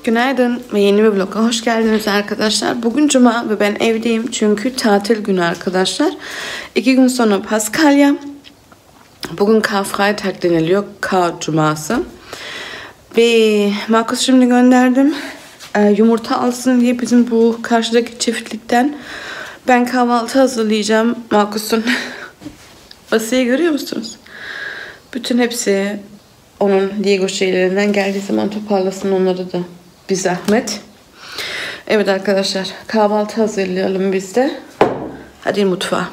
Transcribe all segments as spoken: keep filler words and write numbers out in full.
Günaydın ve yeni bir vloga hoş geldiniz arkadaşlar. Bugün cuma ve ben evdeyim çünkü tatil günü arkadaşlar. İki gün sonra Paskalya. Bugün Karfreitag deniliyor, Kar Cuması. Ve Markus şimdi gönderdim. Ee, yumurta alsın diye bizim bu karşıdaki çiftlikten. Ben kahvaltı hazırlayacağım. Markus'un Asiye'yi görüyor musunuz? Bütün hepsi onun Lego şeylerinden, geldiği zaman toparlasın onları da. Bir zahmet. Evet arkadaşlar, kahvaltı hazırlayalım biz de. Hadi mutfağa.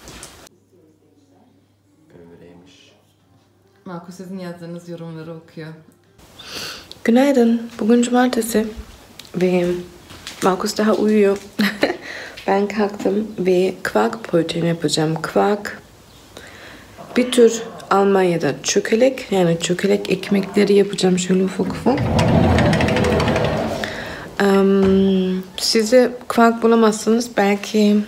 Öyleymiş. Markus sizin yazdığınız yorumları okuyor. Günaydın. Bugün cumartesi ve Markus daha uyuyor. Ben kalktım ve kvark protein yapacağım. Kvark bir tür Almanya'da çökelek, yani çökelek ekmekleri yapacağım şöyle ufak ufak. Um, size kvark bulamazsınız, belki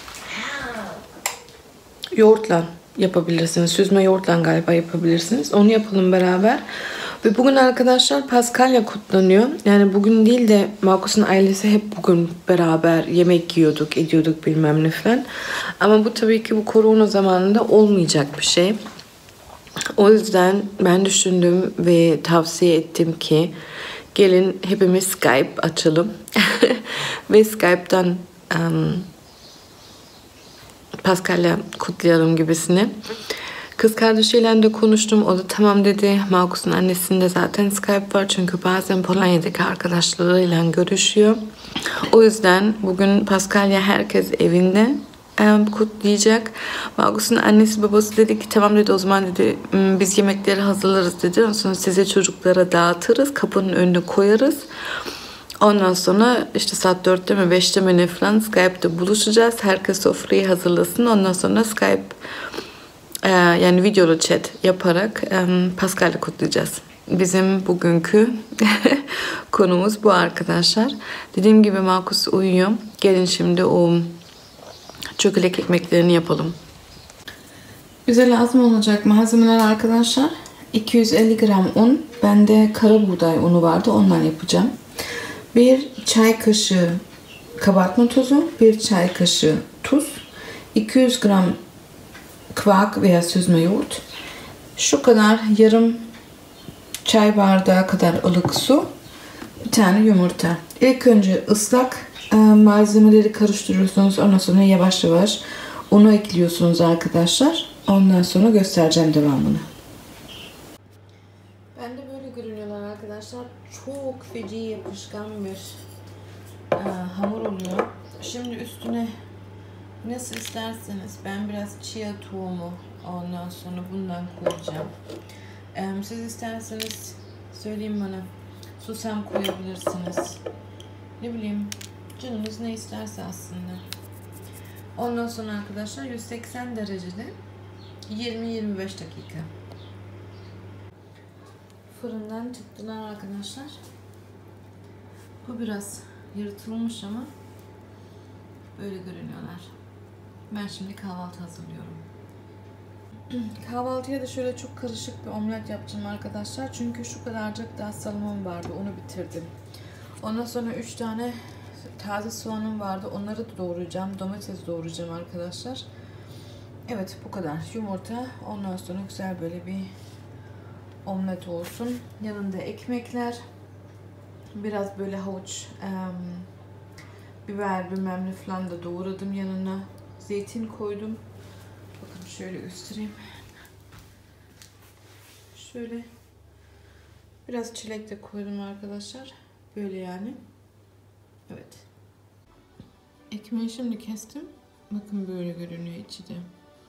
yoğurtla yapabilirsiniz. Süzme yoğurtla galiba yapabilirsiniz. Onu yapalım beraber. Ve bugün arkadaşlar Paskalya kutlanıyor. Yani bugün değil de Markus'un ailesi hep bugün beraber yemek yiyorduk, ediyorduk bilmem ne falan. Ama bu tabii ki bu korona zamanında olmayacak bir şey. O yüzden ben düşündüm ve tavsiye ettim ki gelin hepimiz Skype açalım. Ve Skype'dan um, Paskalya kutlayalım gibisine. Kız kardeşiyle de konuştum. O da tamam dedi. Markus'un annesinde zaten Skype var. Çünkü bazen Polonya'daki arkadaşlarıyla görüşüyor. O yüzden bugün Paskalya herkes evinde um, kutlayacak. Markus'un annesi babası dedi ki tamam dedi, o zaman dedi biz yemekleri hazırlarız dedi. Ondan sonra size çocuklara dağıtırız. Kapının önüne koyarız. Ondan sonra işte saat dörtte mi beşte mi ne falan Skype'da buluşacağız. Herkes sofrayı hazırlasın. Ondan sonra Skype e, yani videolu chat yaparak e, Paskalya kutlayacağız. Bizim bugünkü konumuz bu arkadaşlar. Dediğim gibi Markus uyuyor. Gelin şimdi o çökelek ekmeklerini yapalım. Bize lazım olacak malzemeler arkadaşlar. iki yüz elli gram un. Bende kara buğday unu vardı. Ondan yapacağım. Bir çay kaşığı kabartma tozu, bir çay kaşığı tuz, iki yüz gram kvark veya süzme yoğurt, şu kadar yarım çay bardağı kadar ılık su, bir tane yumurta. İlk önce ıslak e, malzemeleri karıştırıyorsunuz. Ondan sonra yavaş yavaş unu ekliyorsunuz arkadaşlar. Ondan sonra göstereceğim devamını. Ben de böyle görünüyorlar arkadaşlar. Çok feci yapışkan bir e, hamur oluyor. Şimdi üstüne nasıl isterseniz, ben biraz chia tohumu ondan sonra bundan koyacağım. E, siz isterseniz söyleyin bana, susam koyabilirsiniz. Ne bileyim, canınız ne isterse aslında. Ondan sonra arkadaşlar yüz seksen derecede yirmi yirmi beş dakika. Fırından çıktılar arkadaşlar. Bu biraz yırtılmış ama böyle görünüyorlar. Ben şimdi kahvaltı hazırlıyorum. Kahvaltıya da şöyle çok karışık bir omlet yapacağım arkadaşlar. Çünkü şu kadarcık daha salamon vardı. Onu bitirdim. Ondan sonra üç tane taze soğanım vardı. Onları da doğrayacağım. Domates doğrayacağım arkadaşlar. Evet, bu kadar. Yumurta. Ondan sonra güzel böyle bir omlet olsun. Yanında ekmekler. Biraz böyle havuç, um, biber bilmem ne falan da doğradım yanına. Zeytin koydum. Bakın şöyle göstereyim. Şöyle. Biraz çilek de koydum arkadaşlar. Böyle yani. Evet. Ekmeği şimdi kestim. Bakın böyle görünüyor içi de.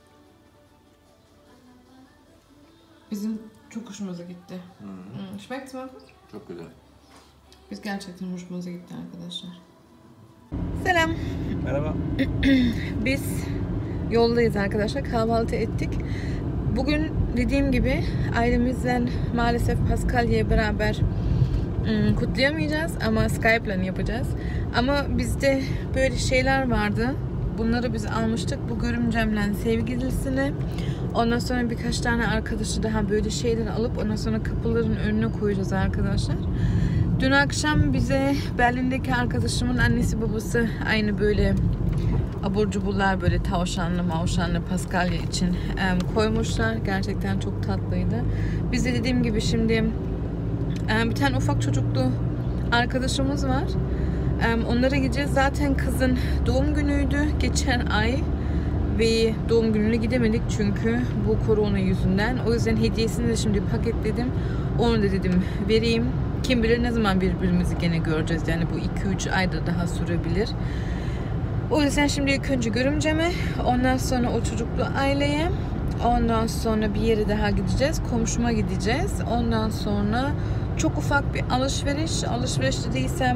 Bizim çok hoşumuza gitti. Hmm. Schmeckt's Markus? Çok güzel. Biz gerçekten hoşumuza gitti arkadaşlar. Selam. Merhaba. Biz yoldayız arkadaşlar. Kahvaltı ettik. Bugün dediğim gibi ailemizden maalesef Paskalya'yı beraber ım, kutlayamayacağız ama Skype'la yapacağız. Ama bizde böyle şeyler vardı. Bunları biz almıştık. Bu görümcemle sevgilisine. Ondan sonra birkaç tane arkadaşı daha böyle şeyler alıp ondan sonra kapıların önüne koyacağız arkadaşlar. Dün akşam bize Berlin'deki arkadaşımın annesi babası aynı böyle abur cuburlar, böyle tavşanlı mavşanlı Paskalya için um, koymuşlar. Gerçekten çok tatlıydı. Biz de dediğim gibi şimdi um, bir tane ufak çocuklu arkadaşımız var. Um, onlara gideceğiz. Zaten kızın doğum günüydü geçen ay ve doğum gününe gidemedik çünkü bu korona yüzünden. O yüzden hediyesini de şimdi paketledim. Onu da dedim vereyim. Kim bilir ne zaman birbirimizi gene göreceğiz. Yani bu iki üç ayda daha sürebilir. O yüzden şimdi ilk önce görümceme, ondan sonra o çocuklu aileye, ondan sonra bir yere daha gideceğiz. Komşuma gideceğiz. Ondan sonra çok ufak bir alışveriş. Alışveriş dediysem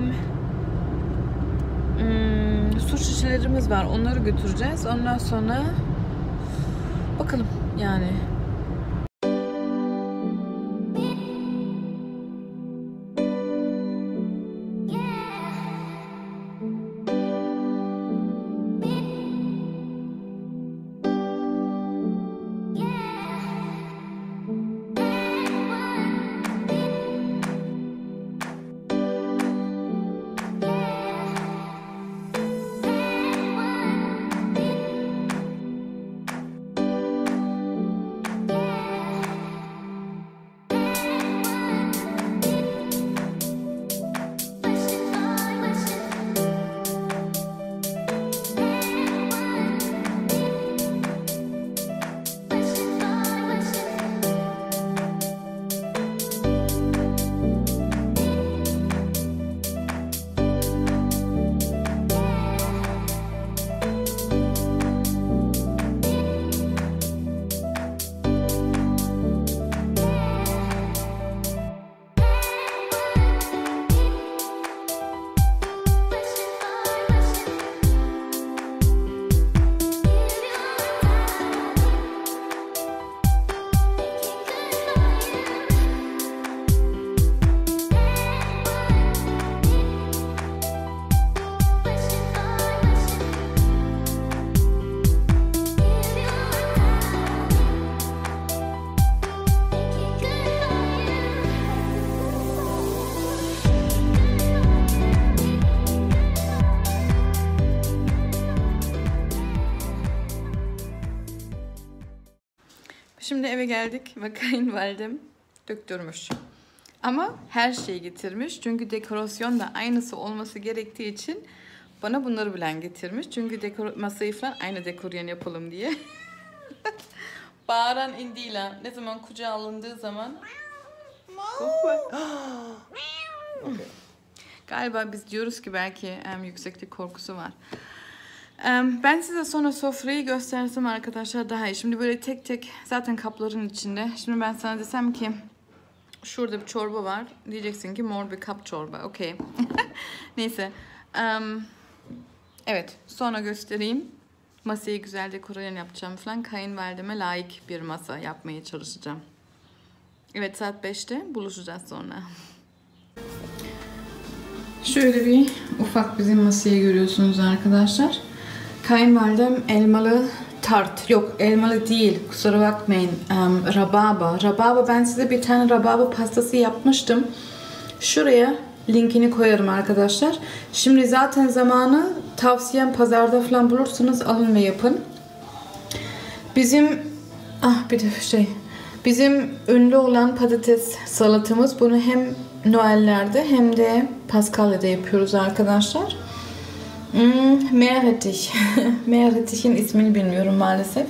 hmm, su şişelerimiz var. Onları götüreceğiz. Ondan sonra bakalım yani. Şimdi eve geldik ve kayınvalidem döktürmüş. Ama her şeyi getirmiş. Çünkü dekorasyon da aynısı olması gerektiği için bana bunları bilen getirmiş. Çünkü dekor masayı falan aynı dekoryen yapalım diye. Bağıran Indila ne zaman kucağa alındığı zaman okay. Galiba biz diyoruz ki belki um, yükseklik korkusu var. Um, ben size sonra sofrayı göstersem arkadaşlar daha iyi. Şimdi böyle tek tek zaten kapların içinde. Şimdi ben sana desem ki şurada bir çorba var. Diyeceksin ki mor bir kap çorba. Okey. Neyse. Um, evet. Sonra göstereyim. Masayı güzel dekorasyon yapacağım falan. Kayınvalideme layık bir masa yapmaya çalışacağım. Evet, saat beşte buluşacağız sonra. Şöyle bir ufak bizim masayı görüyorsunuz arkadaşlar. Kayınvalidem elmalı tart. Yok, elmalı değil. Kusura bakmayın. Um, rababa. Rababa, ben size bir tane rababa pastası yapmıştım. Şuraya linkini koyarım arkadaşlar. Şimdi zaten zamanı, tavsiyem pazarda falan bulursanız alın ve yapın. Bizim ah bir de şey. Bizim ünlü olan patates salatamız. Bunu hem Noel'lerde hem de Paskalya'da yapıyoruz arkadaşlar. Hmm, Meerrettich. Meerrettich'in ismini bilmiyorum maalesef.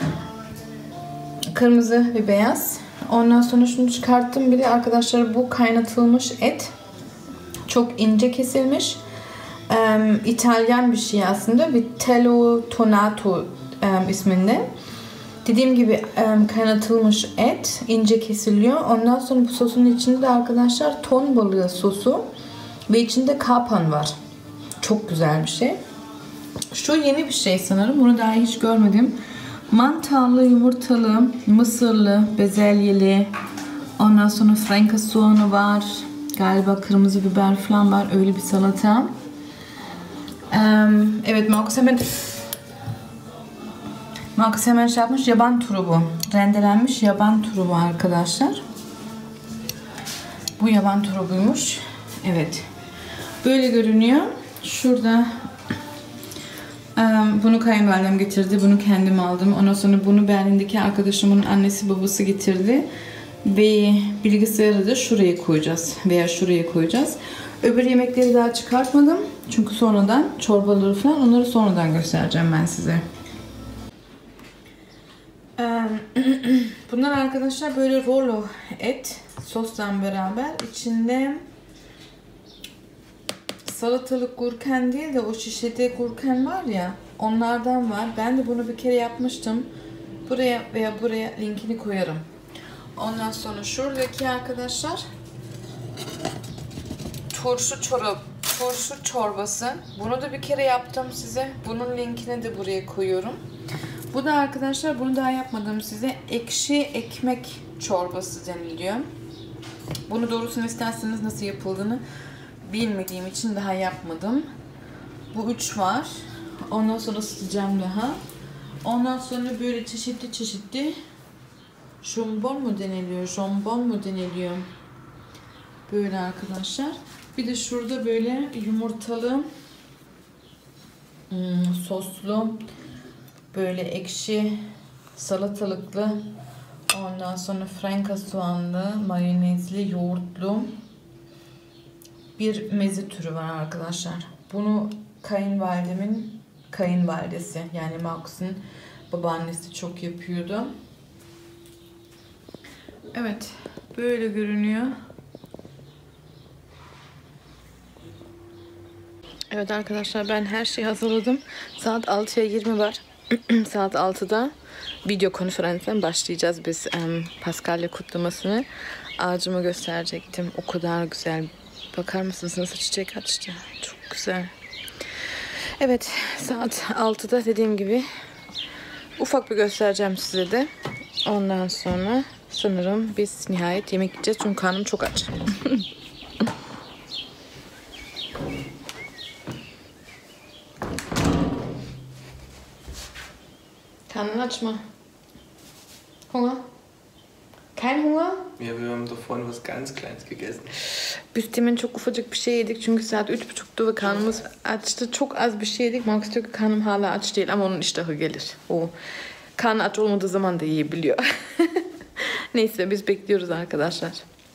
Kırmızı ve beyaz. Ondan sonra şunu çıkarttım. Bir de arkadaşlar bu kaynatılmış et. Çok ince kesilmiş. Ee, İtalyan bir şey aslında. Vitello Tonato e, isminde. Dediğim gibi e, kaynatılmış et. İnce kesiliyor. Ondan sonra bu sosun içinde de arkadaşlar ton balığı sosu. Ve içinde kapan var. Çok güzel bir şey. Şu yeni bir şey sanırım. Bunu daha hiç görmedim. Mantarlı, yumurtalı, mısırlı, bezelyeli. Ondan sonra franka soğanı var. Galiba kırmızı biber falan var. Öyle bir salata. Um, evet, Markus hemen Markus hemen şey yapmış. Yaban turubu. Rendelenmiş yaban turubu arkadaşlar. Bu yaban turubuymuş. Evet. Böyle görünüyor. Şurada um, bunu kayınvalidem getirdi. Bunu kendim aldım. Ondan sonra bunu Berlin'deki arkadaşımın annesi babası getirdi. Ve bilgisayarı da şuraya koyacağız. Veya şuraya koyacağız. Öbür yemekleri daha çıkartmadım. Çünkü sonradan çorbaları falan onları sonradan göstereceğim ben size. Bunlar arkadaşlar böyle rolo et sosla beraber. İçinde salatalık gurken değil de o şişede gurken var ya, onlardan var. Ben de bunu bir kere yapmıştım. Buraya veya buraya linkini koyarım. Ondan sonra şuradaki arkadaşlar turşu çorba, turşu çorbası. Bunu da bir kere yaptım size. Bunun linkini de buraya koyuyorum. Bu da arkadaşlar, bunu daha yapmadım size. Ekşi ekmek çorbası deniliyor. Bunu doğrusunu isterseniz nasıl yapıldığını bilmediğim için daha yapmadım. Bu üç var. Ondan sonra ısıtacağım daha. Ondan sonra böyle çeşitli çeşitli jambon mu deniliyor? Jambon mu deniliyor? Böyle arkadaşlar. Bir de şurada böyle yumurtalı, hmm, soslu, böyle ekşi, salatalıklı, ondan sonra franka soğanlı, mayonezli, yoğurtlu bir meze türü var arkadaşlar. Bunu kayınvalidemin kayınvalidesi, yani Markus'un babaannesi çok yapıyordu. Evet, böyle görünüyor. Evet arkadaşlar, ben her şeyi hazırladım. Saat altıya yirmi var. Saat altıda video konferansinden başlayacağız biz um, Paskalya kutlamasını. Ağacımı gösterecektim. O kadar güzel. Bakar mısınız nasıl çiçek açtı? Çok güzel. Evet, saat altıda dediğim gibi ufak bir göstereceğim size de. Ondan sonra sanırım biz nihayet yemek yiyeceğiz. Çünkü karnım çok aç. Karnın aç mı? Hunger? Kein Hunger? Ja, wir haben da vorhin was ganz Kleines gegessen. Biz demin çok ufacık bir şey yedik çünkü saat üç buçuktu ve karnımız açtı. Çok az bir şey yedik. Markus diyor ki karnım hala aç değil ama onun iştahı gelir. O karnı aç olmadığı zaman da yiyebiliyor. Neyse, biz bekliyoruz arkadaşlar.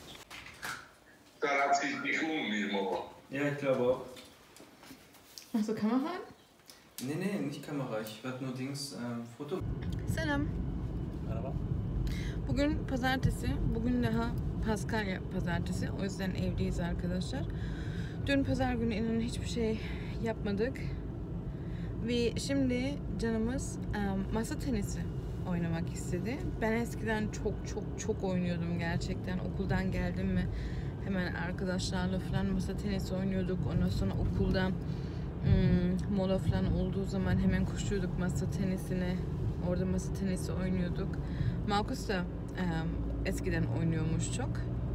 Ja, ich glaube auch. Hast du Kamera? Nee, nee, nicht Kamera. Ich werde nur Dings, ähm, Foto. Selam. Merhaba. Bugün pazartesi. Bugün daha Paskalya pazartesi. O yüzden evdeyiz arkadaşlar. Dün pazar günü inanın hiçbir şey yapmadık. Ve şimdi canımız um, masa tenisi oynamak istedi. Ben eskiden çok çok çok oynuyordum gerçekten. Okuldan geldim mi hemen arkadaşlarla falan masa tenisi oynuyorduk. Ondan sonra okulda Hmm, mola falan olduğu zaman hemen koşuyorduk masa tenisine. Orada masa tenisi oynuyorduk. Markus da ähm, eskiden oynuyormuş çok.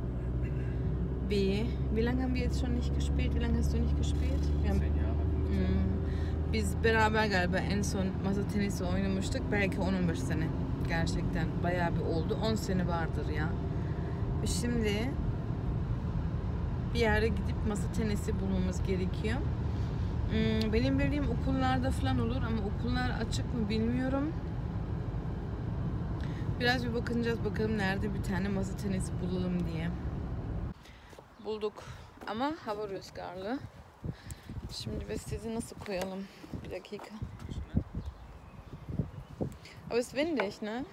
Wie, wie lange haben wir jetzt schon nicht gespielt? Wie lange hast du nicht gespielt? Wir haben, hmm, biz beraber galiba en son masa tenisi oynamıştık. Belki on on beş sene. Gerçekten bayağı bir oldu. on sene vardır ya. Ve şimdi bir yere gidip masa tenisi bulmamız gerekiyor. Benim bildiğim okullarda falan olur ama okullar açık mı bilmiyorum. Biraz bir bakınacağız bakalım nerede bir tane masa tenisi bulalım diye. Bulduk ama hava rüzgarlı. Şimdi biz sizi nasıl koyalım? Bir dakika. Aber es ist windig, ne?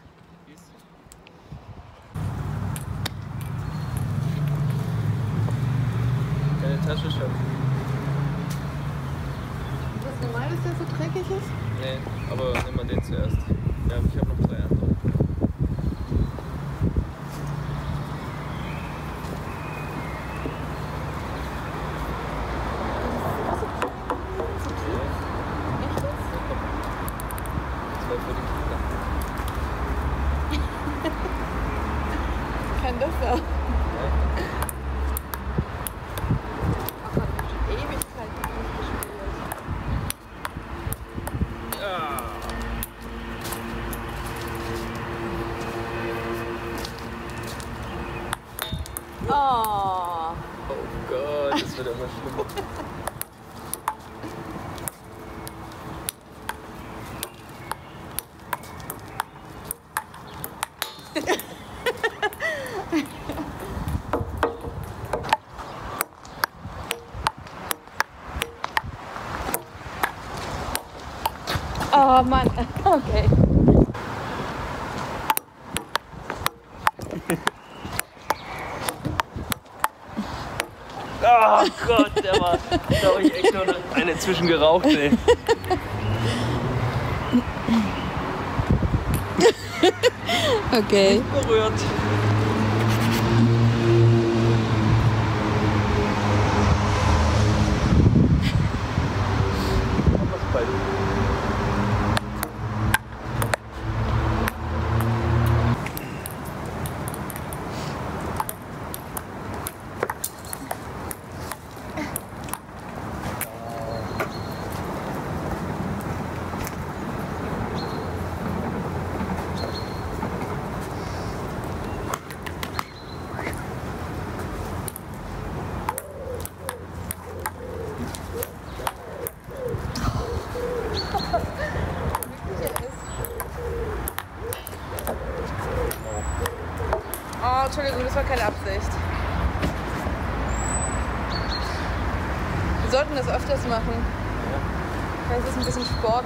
Keine Tasche schaffen. Ist das normal, dass der so dreckig ist? Nee, aber nimm mal den zuerst. Ja, ich habe noch drei andere. Zwei für die Kinder. Kann das sein? Oh Gott. Das wird immer schlimmer. Oh Mann, okay. Oh Gott, der war, da habe ich echt nur eine zwischengeraucht, ey. Okay. Nicht berührt. Oh, Entschuldigung, das war keine Absicht. Wir sollten das öfters machen. Das ist ein bisschen Sport.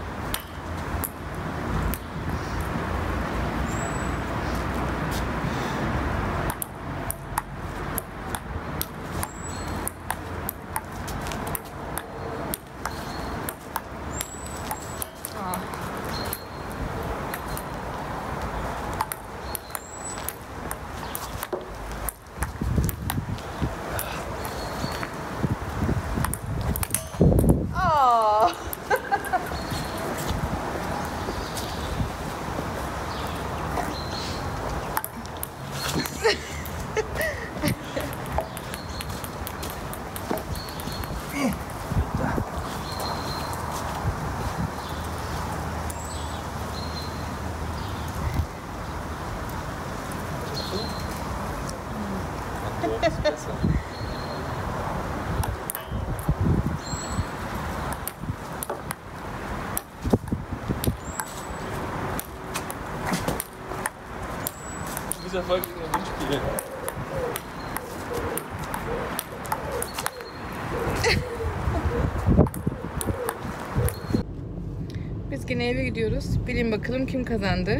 Erfolg in der Windspiele. Biz gene eve gidiyoruz. Bilin bakalım kim kazandı?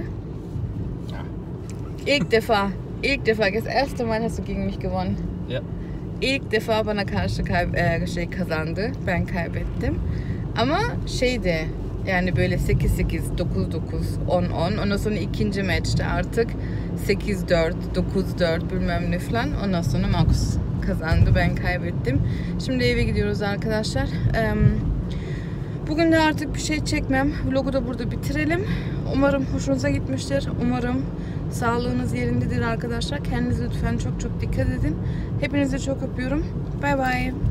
İlk defa, ilk defa, das erste Mal hast du gegen mich gewonnen. Ja. İlk defa bana karşı kay e, şey kazandı. Ben kaybettim. Ama şeydi, yani böyle sekiz sekiz, dokuz dokuz, on on. Ondan sonra ikinci maçta artık sekiz dört, dokuz dört bilmem ne falan. Ondan sonra Markus kazandı, ben kaybettim. Şimdi eve gidiyoruz arkadaşlar. Bugün de artık bir şey çekmem. Vlogu da burada bitirelim. Umarım hoşunuza gitmiştir. Umarım sağlığınız yerindedir arkadaşlar. Kendinize lütfen çok çok dikkat edin. Hepinizi çok öpüyorum. Bay bay.